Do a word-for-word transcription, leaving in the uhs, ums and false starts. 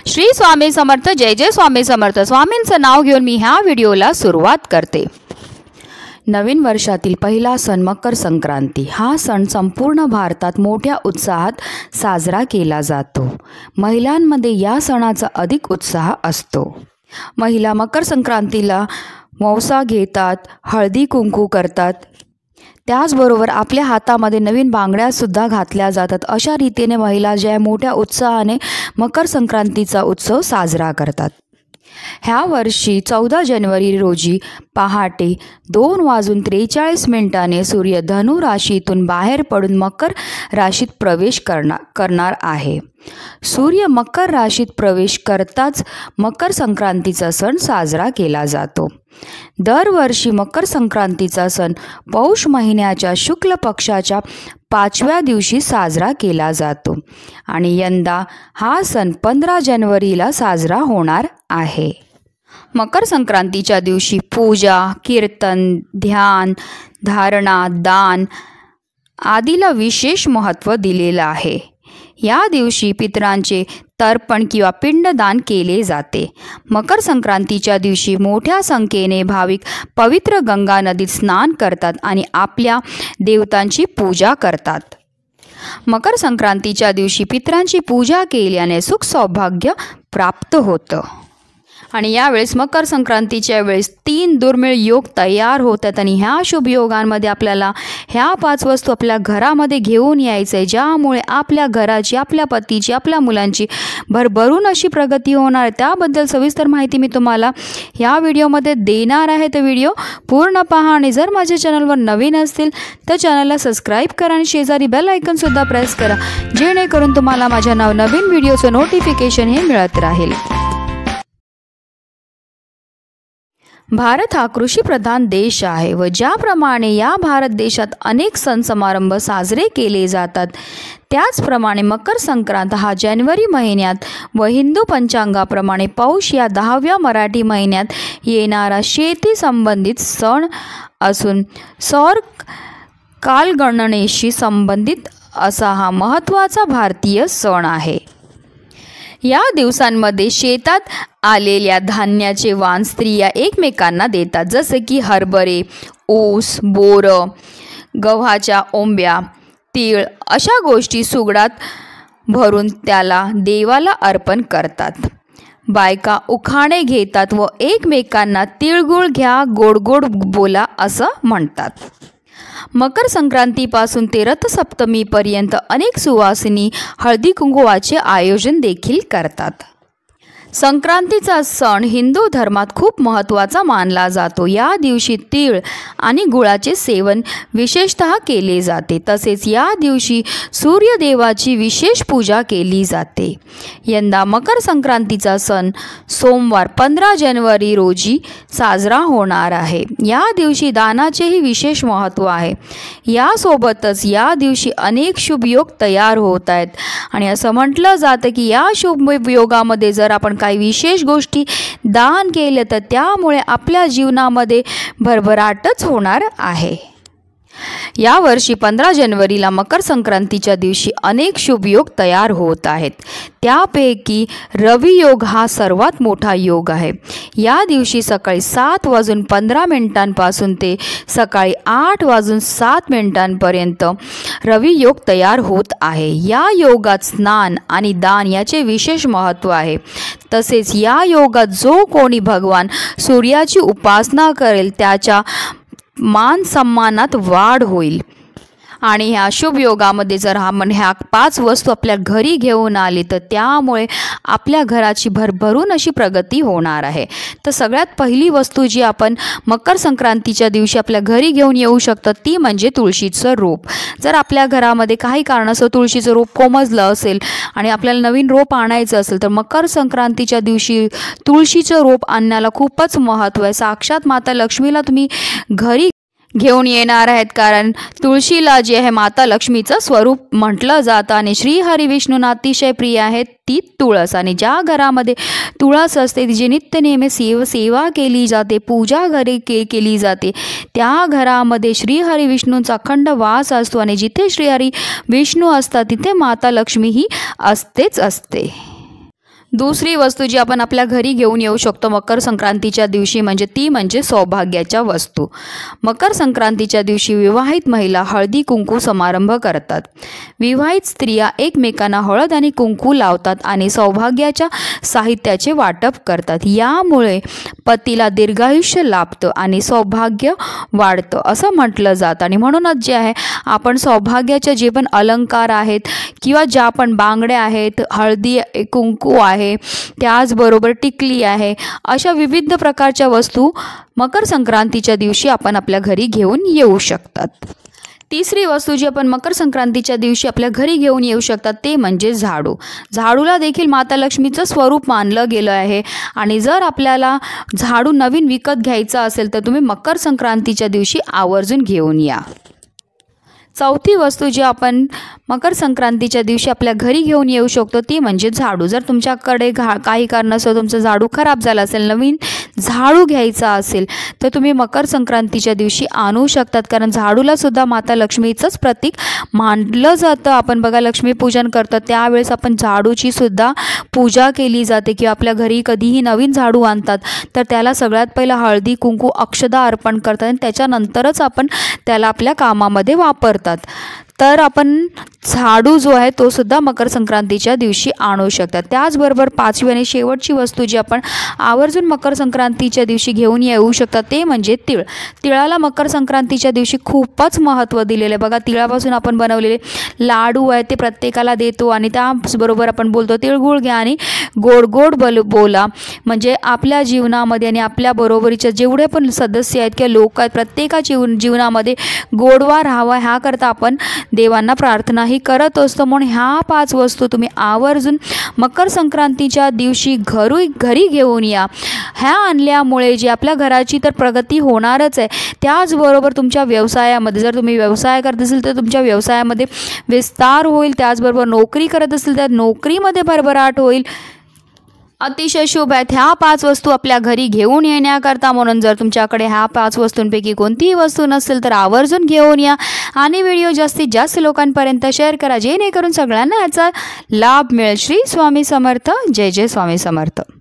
श्री स्वामी समर्थ. जय जय स्वामी समर्थ. स्वामींचं नाव घेऊन मी ह्या व्हिडिओला सुरुवात करते. नवीन वर्षातील पहिला सण मकर संक्रांती. हा सण संपूर्ण भारतात मोठ्या उत्साहात साजरा केला जातो. महिलांमध्ये या सणाचा अधिक उत्साह असतो. महिला मकर संक्रांतीला वौसा घेतात, हळदी कुंकू करतात. त्याचबरोबर आपल्या हातामध्ये नवीन बांगड्यासुद्धा घातल्या जातात. अशा रीतीने महिला ज्या मोठ्या उत्साहाने मकर संक्रांतीचा उत्सव साजरा करतात. ह्या वर्षी चौदा जानेवारी रोजी पहाटे दोन वाजून त्रेचाळीस मिनिटांनी सूर्य धनु राशीतून बाहेर पडून मकर राशीत प्रवेश करणार करणार आहे. सूर्य मकर राशीत प्रवेश करताच मकर संक्रांतीचा सण साजरा केला जातो. दरवर्षी मकर संक्रांतीचा सण पौष महिन्याच्या शुक्ल पक्षाच्या पाचव्या दिवशी साजरा केला जातो आणि यंदा हा सण पंधरा जानेवारीला साजरा होणार आहे. मकर संक्रांतीच्या दिवशी पूजा, कीर्तन, ध्यान, धारणा, दान आदीला विशेष महत्त्व दिलेलं आहे. या दिवशी पितरांचे तर्पण किंवा पिंडदान केले जाते. मकर संक्रांतीच्या दिवशी मोठ्या संख्येने भाविक पवित्र गंगा नदीत स्नान करतात आणि आपल्या देवतांची पूजा करतात. मकर संक्रांतीच्या दिवशी पितरांची पूजा केल्याने सुख सौभाग्य प्राप्त होतं आणि यावेळेस मकर संक्रांतीच्या वेळेस तीन दुर्मिळ योग तयार होतात आणि ह्या शुभ योगांमध्ये आपल्याला ह्या पाच वस्तू आपल्या घरामध्ये घेऊन यायचं आहे, ज्यामुळे आपल्या घराची, आपल्या पतीची, आपल्या मुलांची भरभरून अशी प्रगती होणार आहे. त्याबद्दल सविस्तर माहिती मी तुम्हाला ह्या व्हिडिओमध्ये देणार आहे. तर व्हिडिओ पूर्ण पहा आणि जर माझ्या चॅनलवर नवीन असतील तर चॅनलला सबस्क्राईब करा आणि शेजारी बेल आयकॉनसुद्धा प्रेस करा, जेणेकरून तुम्हाला माझ्या नवनवीन व्हिडिओचं नोटिफिकेशन हे मिळत राहील. भारत हा कृषीप्रधान देश आहे व ज्याप्रमाणे या भारत देशात अनेक सण समारंभ साजरे केले जातात, त्याचप्रमाणे मकर संक्रांत हा जानेवारी महिन्यात व हिंदू पंचांगाप्रमाणे पौष या दहाव्या मराठी महिन्यात येणारा शेती संबंधित सण असून सौर कालगणनेशी संबंधित असा हा महत्त्वाचा भारतीय सण आहे. या दिवसांमध्ये शेतात आलेल्या धान्याचे वाण स्त्रिया एकमेकांना देतात, जसे की हरभरे, ऊस, बोरं, गव्हाच्या ओंब्या, तीळ अशा गोष्टी सुगडात भरून त्याला देवाला अर्पण करतात. बायका उखाणे घेतात व एकमेकांना तिळगुळ घ्या, गोड गोड बोला असं म्हणतात. मकर संक्रांतीपासून ते रथसप्तमीपर्यंत अनेक सुवासिनी हळदी कुंकवाचे आयोजन देखील करतात. संक्रांतीचा सण हिंदू धर्मात खूप महत्त्वाचा मानला जातो. या दिवशी तीळ आणि गुळाचे सेवन विशेषतः केले जाते. तसेच या दिवशी सूर्यदेवाची विशेष पूजा केली जाते. यंदा मकर संक्रांतीचा सण सोमवार पंधरा जानेवारी रोजी साजरा होणार आहे. या दिवशी दानाचेही विशेष महत्त्व आहे. यासोबतच या दिवशी अनेक शुभ योग तयार होत आहेत आणि असं म्हटलं जातं की या शुभ योगामध्ये जर आपण काही विशेष गोष्टी दान केले तर त्यामुळे आपल्या जीवनामध्ये भरभराटच होणार आहे. यावर्षी पंधरा जानेवारीला मकर संक्रांतीच्या दिवशी अनेक शुभ योग तयार होत आहेत. त्यापैकी रवी योग हा सर्वात मोठा योग आहे. या दिवशी सकाळी सात वाजून पंधरा मिनिटांपासून ते सकाळी आठ वाजून सात मिनिटांपर्यंत रवी योग तयार होत आहे. या योगात स्नान आणि दान याचे विशेष महत्त्व आहे. तसेच या योगात जो कोणी भगवान सूर्याची उपासना करेल त्याच्या मान सन्मानात वाढ होईल आणि ह्या शुभ योगामध्ये जर आपण ह्या पाच वस्तू आपल्या घरी घेऊन आली तर त्यामुळे आपल्या घराची भरभरून अशी प्रगती होणार आहे. तर सगळ्यात पहिली वस्तू जी आपण मकर संक्रांतीच्या दिवशी आपल्या घरी घेऊन येऊ शकतो ती म्हणजे तुळशीचं रोप. जर आपल्या घरामध्ये काही कारणास्तव तुळशीचं रोप कोमजलं असेल आणि आपल्याला नवीन रोप आणायचं असेल तर मकर संक्रांतीच्या दिवशी तुळशीचं रोप आणण्याला खूपच महत्त्व आहे. साक्षात माता लक्ष्मीला तुम्ही घरी घेऊन येणार आहेत, कारण तुळशीला जे आहे माता लक्ष्मीचं स्वरूप म्हटलं जातं आणि श्री हरी विष्णूंना अतिशय प्रिय आहे ती तुळस. आणि ज्या घरामध्ये तुळस असते तिची नित्य नेहमी सेव सेवा केली जाते, पूजा घरी के केली जाते, त्या घरामध्ये श्री हरी विष्णूंचा अखंड वास असतो आणि जिथे श्री हरी विष्णू असतात तिथे माता लक्ष्मी ही असतेच असते. दुसरी वस्तू जी आपण आपल्या घरी घेऊन येऊ शकतो मकर संक्रांतीच्या दिवशी म्हणजे ती म्हणजे सौभाग्याच्या वस्तू। मकर संक्रांतीच्या दिवशी विवाहित महिला हळदी कुंकू समारंभ करतात। विवाहित स्त्रिया एकमेकांना हळद आणि कुंकू लावतात आणि सौभाग्याच्या साहित्याचे वाटप करतात। यामुळे पतीला दीर्घायुष्य लाभतं आणि सौभाग्य वाढतं असं म्हटलं जातं। आणि म्हणूनच जे आहे आपण सौभाग्याचे जे पण अलंकार आहेत किंवा ज्या पण बांगड्या आहेत, हळदी कुंकू आहे, त्याचबरोबर टिकली आहे, अशा विविध प्रकारच्या वस्तू मकर संक्रांतीच्या दिवशी आपण आपल्या घरी घेऊन येऊ शकतात। तिसरी वस्तू जी आपण मकर संक्रांतीच्या दिवशी आपल्या घरी घेऊन येऊ शकतात ते म्हणजे झाडू। झाडूला देखील माता लक्ष्मीचं स्वरूप मानलं गेलं आहे आणि जर आपल्याला झाडू नवीन विकत घ्यायचा असेल तर तुम्ही मकर संक्रांतीच्या दिवशी आवर्जून घेऊन या। चौथी वस्तू जी आपण मकर संक्रांतीच्या दिवशी आपल्या घरी घेऊन येऊ शकतो ती म्हणजे झाडू। जर तुमच्याकडे घा काही कारणास्तव तुमचा झाडू खराब झाला असेल, नवीन झाडू घ्यायचा असेल तर तुम्ही मकर संक्रांतीच्या दिवशी आणू शकतात, कारण झाडूला सुद्धा माता लक्ष्मीचंच प्रतीक मानलं जातं। आपण बघा लक्ष्मीपूजन करतो त्यावेळेस आपण झाडूची सुद्धा पूजा केली जाते किंवा आपल्या घरी कधीही नवीन झाडू आणतात तर त्याला सगळ्यात पहिला हळदी कुंकू अक्षदा अर्पण करतात आणि त्याच्यानंतरच आपण त्याला आपल्या कामामध्ये वापरतात। तर आपण झाडू जो आहे तो सुद्धा मकर संक्रांतीच्या दिवशी आणू शकतात। त्याचबरोबर पाचवी आणि शेवटची वस्तू जी आपण आवर्जून मकर संक्रांतीच्या दिवशी घेऊन येऊ शकतात ते म्हणजे तीळ। तिळाला मकर संक्रांतीच्या दिवशी खूपच महत्त्व दिलेलं आहे। बघा तिळापासून आपण बनवलेले लाडू आहे ते प्रत्येकाला देतो आणि त्याचबरोबर आपण बोलतो तिळगुळ घ्या आणि गोड गोड बोल बोला म्हणजे आपल्या जीवनामध्ये आणि आपल्या बरोबरीच्या जेवढे पण सदस्य आहेत किंवा लोक आहेत प्रत्येकाच्या जीवन जीवनामध्ये गोडवा राहावा ह्याकरता आपण देवांना प्रार्थनाही करत असतो। म्हणून ह्या पाच वस्तू तुम्ही आवर्जून मकर संक्रांतीच्या दिवशी घरी घरी घेऊन या। ह्या आणल्यामुळे जी आपल्या घराची तर प्रगती होणारच आहे, त्याचबरोबर तुमच्या व्यवसायामध्ये जर तुम्ही व्यवसाय करत असेल तर तुमच्या व्यवसायामध्ये विस्तार होईल, त्याचबरोबर नोकरी करत असेल तर नोकरीमध्ये भरभराट होईल। अतिशय शुभ आहेत ह्या पाच वस्तू आपल्या घरी घेऊन येण्याकरता। म्हणून जर तुमच्याकडे ह्या पाच वस्तूंपैकी कोणतीही वस्तू नसेल तर आवर्जून घेऊन या आणि व्हिडिओ जास्तीत जास्त लोकांपर्यंत शेअर करा जेणेकरून सगळ्यांना याचा लाभ मिळेल। श्री स्वामी समर्थ। जय जय स्वामी समर्थ।